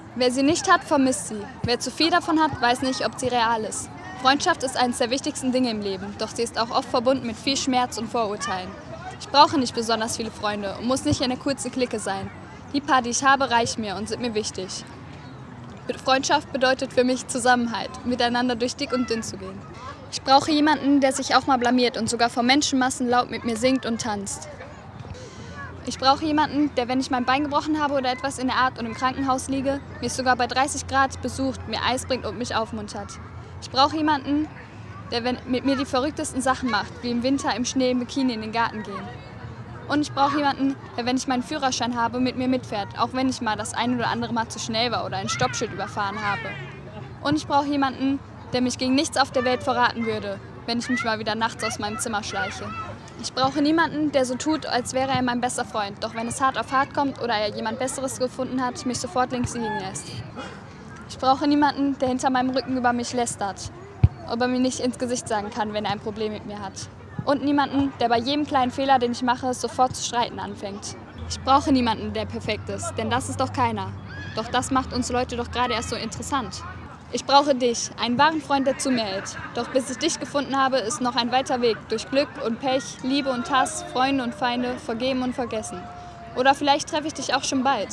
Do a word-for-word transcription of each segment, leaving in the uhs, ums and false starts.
Wer sie nicht hat, vermisst sie. Wer zu viel davon hat, weiß nicht, ob sie real ist. Freundschaft ist eines der wichtigsten Dinge im Leben, doch sie ist auch oft verbunden mit viel Schmerz und Vorurteilen. Ich brauche nicht besonders viele Freunde und muss nicht in einer kurzen Clique sein. Die paar, die ich habe, reichen mir und sind mir wichtig. Freundschaft bedeutet für mich Zusammenhalt, miteinander durch dick und dünn zu gehen. Ich brauche jemanden, der sich auch mal blamiert und sogar vor Menschenmassen laut mit mir singt und tanzt. Ich brauche jemanden, der, wenn ich mein Bein gebrochen habe oder etwas in der Art und im Krankenhaus liege, mich sogar bei dreißig Grad besucht, mir Eis bringt und mich aufmuntert. Ich brauche jemanden, der wenn, mit mir die verrücktesten Sachen macht, wie im Winter im Schnee im Bikini in den Garten gehen. Und ich brauche jemanden, der, wenn ich meinen Führerschein habe, mit mir mitfährt, auch wenn ich mal das ein oder andere Mal zu schnell war oder ein Stoppschild überfahren habe. Und ich brauche jemanden, der mich gegen nichts auf der Welt verraten würde, wenn ich mich mal wieder nachts aus meinem Zimmer schleiche. Ich brauche niemanden, der so tut, als wäre er mein bester Freund, doch wenn es hart auf hart kommt oder er jemand Besseres gefunden hat, mich sofort links liegen lässt. Ich brauche niemanden, der hinter meinem Rücken über mich lästert, aber mir nicht ins Gesicht sagen kann, wenn er ein Problem mit mir hat. Und niemanden, der bei jedem kleinen Fehler, den ich mache, sofort zu streiten anfängt. Ich brauche niemanden, der perfekt ist, denn das ist doch keiner. Doch das macht uns Leute doch gerade erst so interessant. Ich brauche dich, einen wahren Freund, der zu mir hält. Doch bis ich dich gefunden habe, ist noch ein weiter Weg durch Glück und Pech, Liebe und Hass, Freunde und Feinde, vergeben und vergessen. Oder vielleicht treffe ich dich auch schon bald.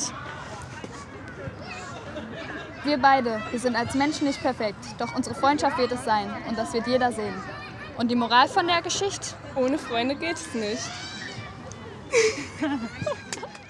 Wir beide, wir sind als Menschen nicht perfekt, doch unsere Freundschaft wird es sein und das wird jeder sehen. Und die Moral von der Geschichte? Ohne Freunde geht es nicht.